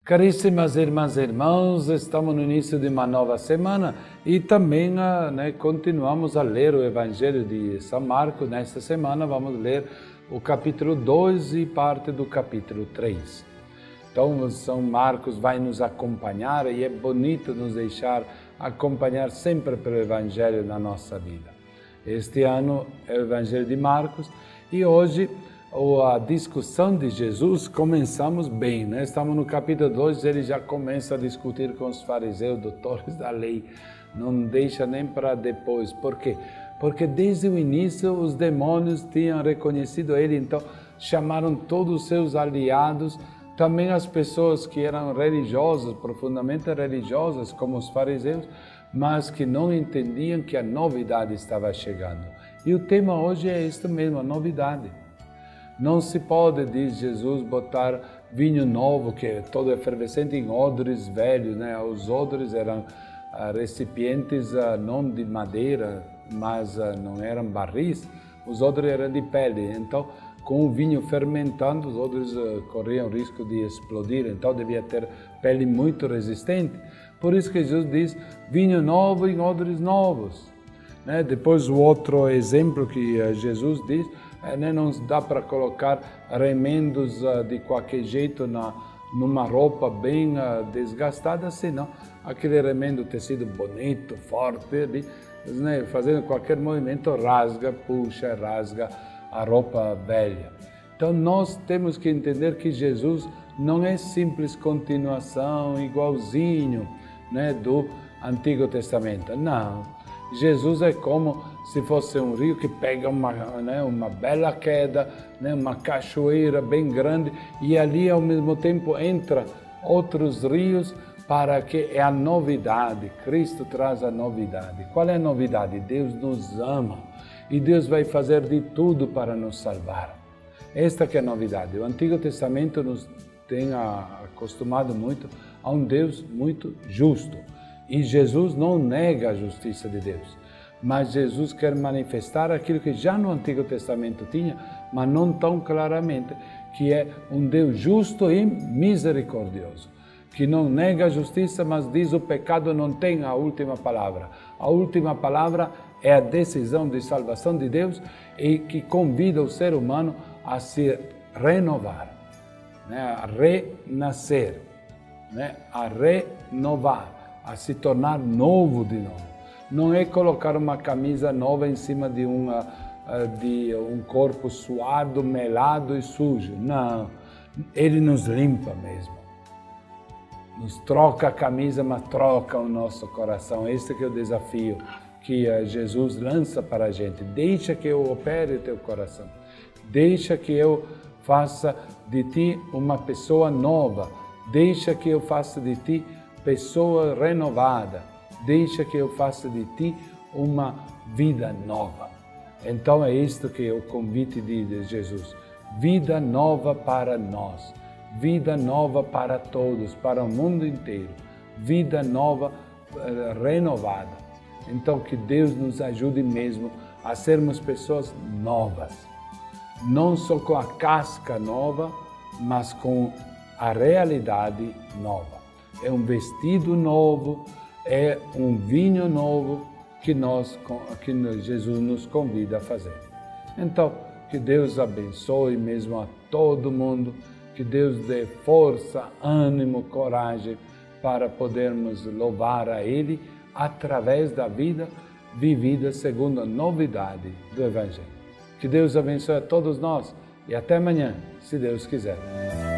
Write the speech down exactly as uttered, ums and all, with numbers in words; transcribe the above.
Caríssimas irmãs e irmãos, estamos no início de uma nova semana e também né, continuamos a ler o Evangelho de São Marcos. Nesta semana vamos ler o capítulo dois e parte do capítulo três. Então, São Marcos vai nos acompanhar e é bonito nos deixar acompanhar sempre pelo Evangelho na nossa vida. Este ano é o Evangelho de Marcos e hoje a discussão de Jesus, começamos bem, né? Estamos no capítulo dois, ele já começa a discutir com os fariseus, doutores da lei, não deixa nem para depois. Por quê? Porque desde o início os demônios tinham reconhecido ele, então chamaram todos os seus aliados, também as pessoas que eram religiosas, profundamente religiosas, como os fariseus, mas que não entendiam que a novidade estava chegando. E o tema hoje é este mesmo, a novidade. Não se pode, diz Jesus, botar vinho novo, que é todo efervescente, em odres velhos, né? Os odres eram ah, recipientes ah, não de madeira, mas ah, não eram barris, os odres eram de pele. Então, com o vinho fermentando, os odres ah, corriam risco de explodir, então devia ter pele muito resistente. Por isso que Jesus diz, vinho novo em odres novos. Né? Depois, o outro exemplo que ah, Jesus diz, É, né, não dá para colocar remendos uh, de qualquer jeito na, numa roupa bem uh, desgastada, senão aquele remendo tecido bonito, forte, ali, né, fazendo qualquer movimento rasga, puxa, rasga a roupa velha. Então nós temos que entender que Jesus não é simples continuação, igualzinho, né, do Antigo Testamento, não. Jesus é como se fosse um rio que pega uma, né, uma bela queda, né, uma cachoeira bem grande e ali ao mesmo tempo entra outros rios para que é a novidade. Cristo traz a novidade. Qual é a novidade? Deus nos ama e Deus vai fazer de tudo para nos salvar. Esta que é a novidade. O Antigo Testamento nos tem acostumado muito a um Deus muito justo. E Jesus não nega a justiça de Deus, mas Jesus quer manifestar aquilo que já no Antigo Testamento tinha, mas não tão claramente, que é um Deus justo e misericordioso, que não nega a justiça, mas diz o pecado não tem a última palavra. A última palavra é a decisão de salvação de Deus e que convida o ser humano a se renovar, né? A renascer, né? A renovar, a se tornar novo de novo. Não é colocar uma camisa nova em cima de, uma, de um corpo suado, melado e sujo. Não, ele nos limpa mesmo. Nos troca a camisa, mas troca o nosso coração. Este que é o desafio que Jesus lança para a gente. Deixa que eu opere teu coração. Deixa que eu faça de ti uma pessoa nova. Deixa que eu faça de ti pessoa renovada, deixa que eu faça de ti uma vida nova. Então é isto que é o convite de Jesus, vida nova para nós, vida nova para todos, para o mundo inteiro, vida nova uh, renovada. Então que Deus nos ajude mesmo a sermos pessoas novas, não só com a casca nova, mas com a realidade nova. É um vestido novo, é um vinho novo que, nós, que Jesus nos convida a fazer. Então, que Deus abençoe mesmo a todo mundo, que Deus dê força, ânimo, coragem para podermos louvar a Ele através da vida vivida segundo a novidade do Evangelho. Que Deus abençoe a todos nós e até amanhã, se Deus quiser.